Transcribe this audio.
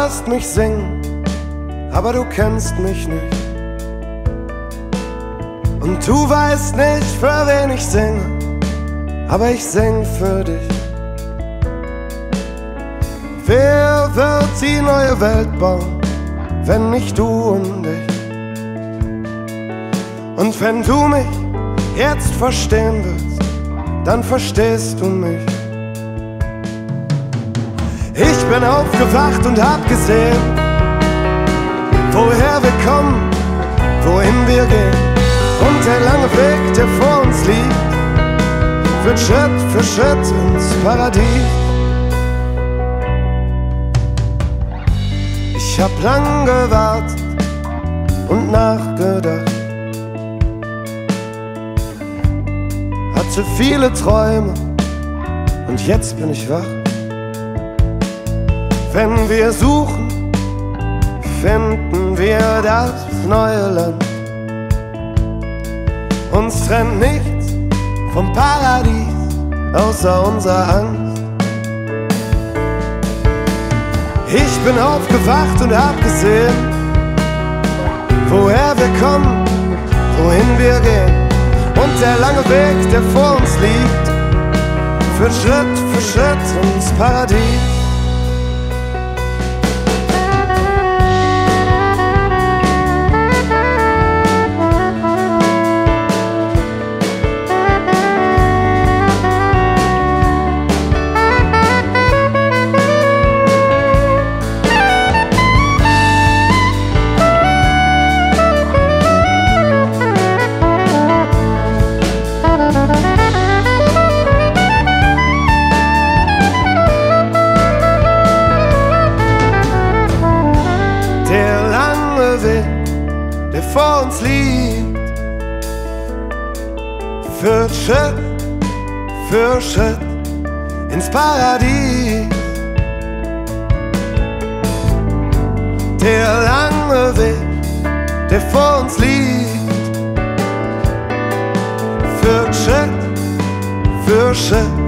hörst mich singen, aber du kennst mich nicht. Und du weißt nicht, für wen ich singe, aber ich sing für dich. Wer wird die neue Welt bauen, wenn nicht du und ich? Und wenn du mich jetzt verstehen willst, dann verstehst du mich. Ich bin aufgewacht und hab gesehen, woher wir kommen, wohin wir gehen. Und der lange Weg, der vor uns liegt, führt Schritt für Schritt ins Paradies. Ich hab lang gewartet und nachgedacht, hatte viele Träume und jetzt bin ich wach. Wenn wir suchen, finden wir das neue Land. Uns trennt nichts vom Paradies, außer unserer Angst. Ich bin aufgewacht und hab gesehen, woher wir kommen, wohin wir gehen. Und der lange Weg, der vor uns liegt, führt Schritt für Schritt ins Paradies. Der vor uns liegt, führt Schritt für Schritt ins Paradies. Der lange Weg, der vor uns liegt, führt Schritt für Schritt